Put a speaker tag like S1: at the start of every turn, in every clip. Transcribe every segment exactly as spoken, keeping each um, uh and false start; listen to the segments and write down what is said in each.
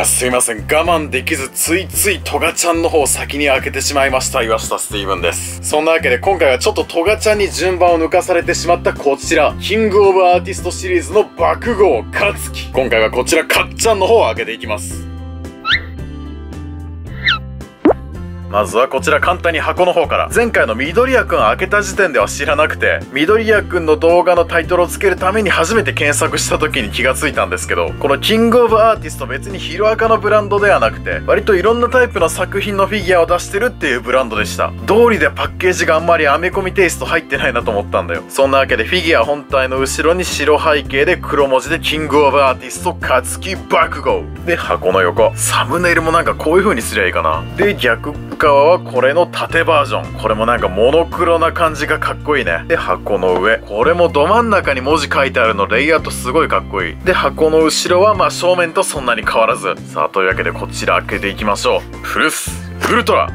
S1: あーすいません、我慢できずついついトガちゃんの方を先に開けてしまいました。岩下スティーブンです。そんなわけで今回はちょっとトガちゃんに順番を抜かされてしまったこちら、キングオブアーティストシリーズの爆豪勝樹。今回はこちらかっちゃんの方を開けていきます。まずはこちら簡単に箱の方から。前回の緑谷くん開けた時点では知らなくて、緑谷くんの動画のタイトルをつけるために初めて検索した時に気がついたんですけど、このキングオブアーティスト別にヒロアカのブランドではなくて、割といろんなタイプの作品のフィギュアを出してるっていうブランドでした。道理でパッケージがあんまりアメコミテイスト入ってないなと思ったんだよ。そんなわけでフィギュア本体の後ろに白背景で黒文字でキングオブアーティスト勝樹爆豪で、箱の横サムネイルもなんかこういう風にすりゃいいかな。で、逆側はこれの縦バージョン。これもなんかモノクロな感じがかっこいいね。で、箱の上これもど真ん中に文字書いてあるのレイアウトすごいかっこいい。で、箱の後ろはまあ正面とそんなに変わらず。さあ、というわけでこちら開けていきましょう。プルスウルトラ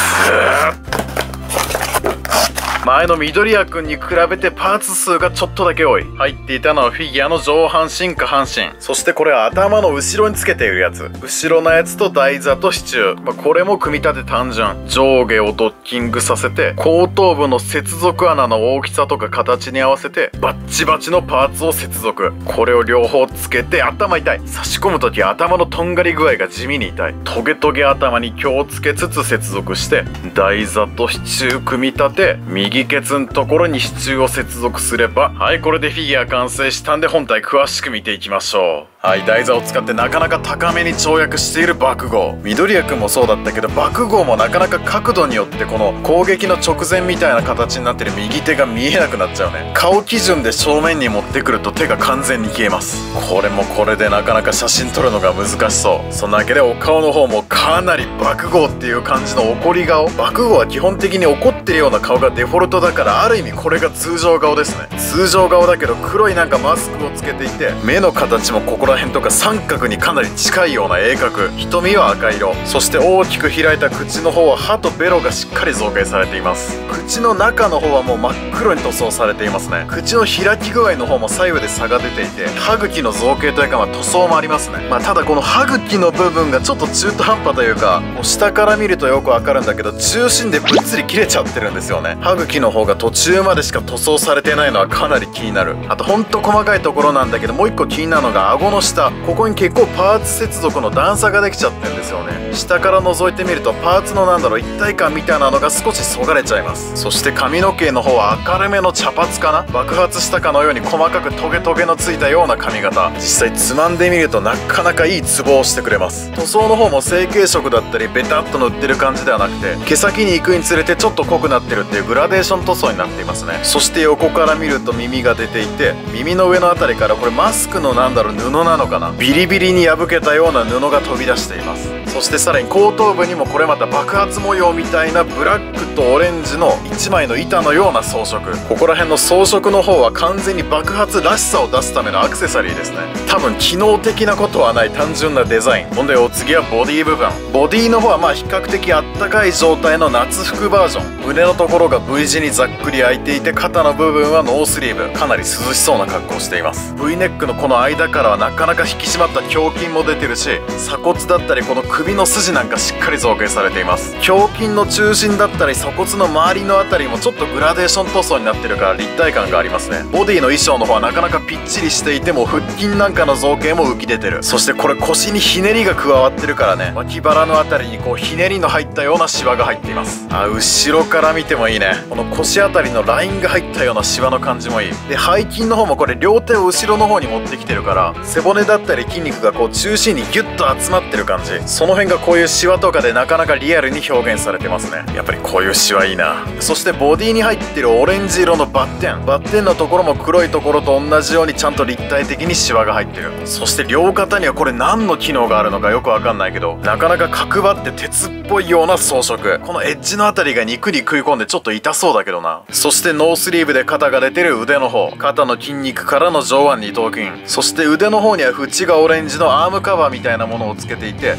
S1: 前の緑谷くんに比べてパーツ数がちょっとだけ多い。入っていたのはフィギュアの上半身下半身、そしてこれは頭の後ろにつけているやつ。後ろのやつと台座と支柱、まあ、これも組み立て単純。上下をドッキングさせて後頭部の接続穴の大きさとか形に合わせてバッチバチのパーツを接続。これを両方つけて頭痛い。差し込む時頭のとんがり具合が地味に痛い。トゲトゲ頭に気をつけつつ接続して台座と支柱組み立て、右右ケツのところに支柱を接続すれば、はい、これでフィギュア完成したんで本体詳しく見ていきましょう。はい、台座を使ってなかなか高めに跳躍している爆豪。緑谷くんもそうだったけど、爆豪もなかなか角度によってこの攻撃の直前みたいな形になってる右手が見えなくなっちゃうね。顔基準で正面に持ってくると手が完全に消えます。これもこれでなかなか写真撮るのが難しそう。そんなわけでお顔の方もかなり爆豪っていう感じの怒り顔。爆豪は基本的に怒ってるような顔がデフォルトだから、ある意味これが通常顔ですね。通常顔だけど黒いなんかマスクをつけていて、目の形もここら辺とか三角にかなり近いような鋭角。瞳は赤色。そして大きく開いた口の方は歯とベロがしっかり造形されています。口の中の方はもう真っ黒に塗装されていますね。口の開き具合の方も左右で差が出ていて、歯茎の造形というかまあ塗装もありますね。まあただこの歯茎の部分がちょっと中途半端というか、もう下から見るとよくわかるんだけど、中心でぶっつり切れちゃってるんですよね。歯茎の方が途中までしか塗装されてないのはかなり気になる。あとほんと細かいところなんだけど、もう一個気になるのが顎の下。ここに結構パーツ接続の段差ができちゃってるんですよね。下から覗いてみるとパーツのなんだろう、一体感みたいなのが少しそがれちゃいます。そして髪の毛の方は明るめの茶髪かな。爆発したかのように細かくトゲトゲのついたような髪型。実際つまんでみるとなかなかいいツボをしてくれます。塗装の方も成型色だったりベタっと塗ってる感じではなくて、毛先に行くにつれてちょっと濃くなってるっていうグラデーション塗装になっていますね。そして横から見ると耳が出ていて、耳の上のあたりからこれマスクのなんだろう、布なのかな、ビリビリに破けたような布が飛び出しています。そしてさらに後頭部にもこれまた爆発模様みたいなブラックとオレンジのいちまいの板のような装飾。ここら辺の装飾の方は完全に爆発らしさを出すためのアクセサリーですね。多分機能的なことはない単純なデザイン。ほんでお次はボディ部分。ボディの方はまあ比較的あったかい状態の夏服バージョン。胸のところが V 字にざっくり開いていて、肩の部分はノースリーブ。かなり涼しそうな格好をしています。 V ネックのこの間からはなかなか引き締まった胸筋も出てるし、鎖骨だったりこの首の筋なんかしっかり造形されています。胸筋の中心だったり鎖骨の周りのあたりもちょっとグラデーション塗装になってるから立体感がありますね。ボディの衣装の方はなかなかぴっちりしていても、腹筋なんかの造形も浮き出てる。そしてこれ腰にひねりが加わってるからね、脇腹のあたりにこうひねりの入ったようなシワが入っています。あ、後ろから見てもいいね。この腰あたりのラインが入ったようなシワの感じもいい。で、背筋の方もこれ両手を後ろの方に持ってきてるから、背骨だったり筋肉がこう中心にギュッと集まってる感じ。その辺がこういうシワとかでなかなかリアルに表現されてますね。やっぱりこういうシワいいな。そしてボディに入ってるオレンジ色のバッテン。バッテンのところも黒いところと同じようにちゃんと立体的にシワが入ってる。そして両肩にはこれ何の機能があるのかよくわかんないけど、なかなか角張って鉄っぽいような装飾。このエッジのあたりが肉に食い込んでちょっと痛そうだけどな。そしてノースリーブで肩が出てる腕の方。肩の筋肉からの上腕二頭筋。そして腕の方には縁がオレンジのアームカバーみたいなものをつけていて、普段の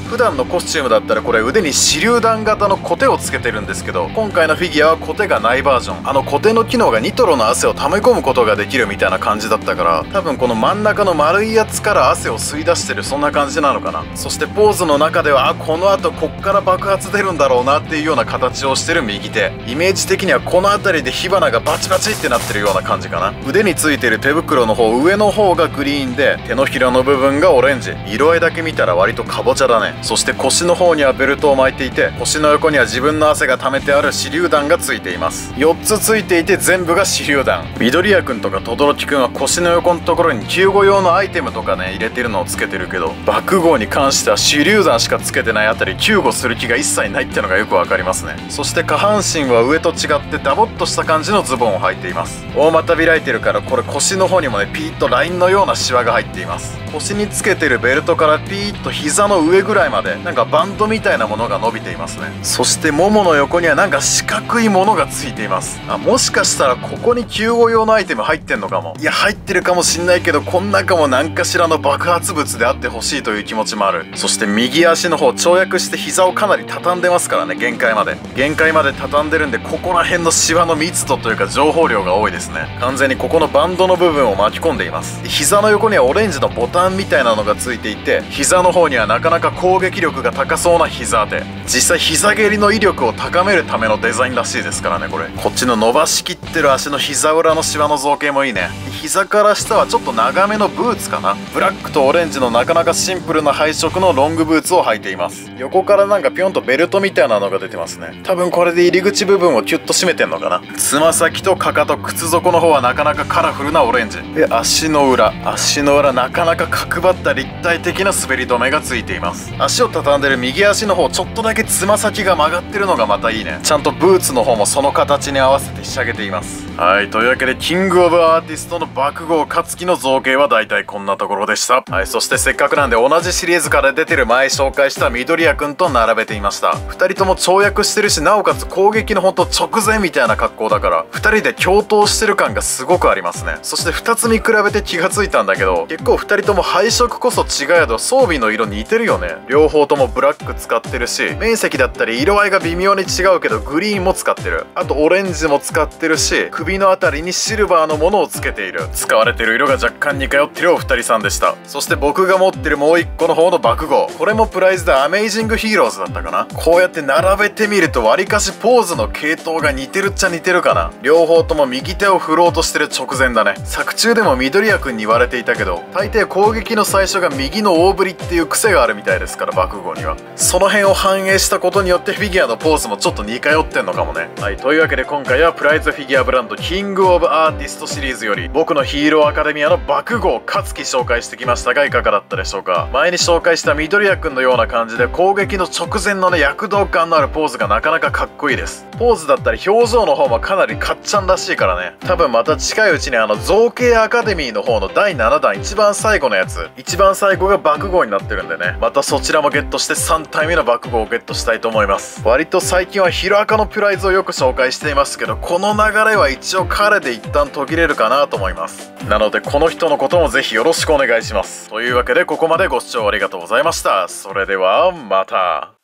S1: コスチュームだったらこれ腕に手榴弾型のコテをつけてるんですけど、今回のフィギュアはコテがないバージョン。あのコテの機能がニトロの汗を溜め込むことができるみたいな感じだったから、多分この真ん中の丸いやつから汗を吸い出してる、そんな感じなのかな。そしてポーズの中では、あ、この後こっから爆発出るんだろうなっていうような形をしてる右手。イメージ的にはこの辺りで火花がバチバチってなってるような感じかな。腕についてる手袋の方、上の方がグリーンで、手のひらの部分がオレンジ。色合いだけ見たら割とかぼちゃだね。そして腰の方にはベルトを巻いていて、腰の横には自分の汗が溜めてある手榴弾がついています。よっつついていて全部が手榴弾。緑谷くんとか轟くんは腰の横のところに救護用のアイテムとかね入れてるのをつけてるけど、爆豪に関しては手榴弾しかつけてないあたり救護する気が一切ないってのがよくわかりますね。そして下半身は上と違ってダボっとした感じのズボンを履いています。大股開いてるから、これ腰の方にもねピーッとラインのようなシワが入っています。腰につけてるベルトからピーッと膝の上ぐらいまでなんかバンドみたいなものが伸びていますね。そしてももの横にはなんか四角いものがついています。あ、もしかしたらここに救護用のアイテム入ってんのかも。いや、入ってるかもしんないけど、こん中も何かしらの爆発物であってほしいという気持ちもある。そして右足の方跳躍して膝をかなり畳んでますからね。限界まで限界まで畳んでるんで、ここら辺のシワの密度というか情報量が多いですね。完全にここのバンドの部分を巻き込んでいます。膝の横にはオレンジのボタンみたいなのがついていて、膝の方にはなかなか攻撃力が高そうな膝当て。実際膝蹴りの威力を高めるためのデザインらしいですからね。これこっちの伸ばしきってる足の膝裏のシワの造形もいいね。膝から下はちょっと長めのブーツかな。ブラックとオレンジのなかなかシンプルな配色のロングブーツを履いています。横からなんかピョンとベルトみたいなのが出てますね。多分これで入り口部分をキュッと締めてんのかな。つま先とかかと靴底の方はなかなかカラフルなオレンジで、足の裏足の裏なかなか角張った立体的な滑り止めがついています。足を畳んでる右足の方、ちょっとだけつま先が曲がってるのがまたいいね。ちゃんとブーツの方もその形に合わせて仕上げています。はい、というわけでキングオブアーティストの爆豪勝樹の造形はだいたいこんなところでした。はい、そしてせっかくなんで同じシリーズから出てる前紹介した緑谷くんと並べてみました。ふたりとも跳躍してるし、なおかつ攻撃のほんと直前みたいな格好だから、ふたりで共闘してる感がすごくありますね。そしてふたつ見比べて気がついたんだけど、結構ふたりとも配色こそ違えど装備の色似てるよね。両方ともブラック使ってるし、面積だったり色合いが微妙に違うけどグリーンも使ってる。あとオレンジも使ってるし、首のあたりにシルバーのものをつけている。使われてる色が若干似通ってるお二人さんでした。そして僕が持ってるもう一個の方の爆豪、これもプライズでアメイジングヒーローズだったかな。こうやって並べてみるとわりかしポーズの系統が似てるっちゃ似てるかな。両方とも右手を振ろうとしてる直前だね。作中でも緑谷くんに言われていたけど、大抵攻撃の最初が右の大振りっていう癖があるみたいですから、爆豪にはその辺を反映したことによってフィギュアのポーズもちょっと似通ってんのかもね。はい、というわけで今回はプライズフィギュアブランドキングオブアーティストシリーズより僕のヒーローアカデミアの爆豪勝樹紹介してきましたが、いかがだったでしょうか。前に紹介した緑谷くんのような感じで攻撃の直前のね躍動感のあるポーズがなかなかかっこいいです。ポーズだったり表情の方もかなりかっちゃんらしいからね。多分また近いうちにあの造形アカデミーの方のだいななだん一番最後のやつ、一番最後が爆豪になってるんでね、またそちらもゲットしてさんたいめの爆豪をゲットしたいと思います。割と最近はヒロアカのプライズをよく紹介していますけど、この流れは一応彼で一旦途切れるかなと思います。なのでこの人のこともぜひよろしくお願いします。というわけでここまでご視聴ありがとうございました。それではまた。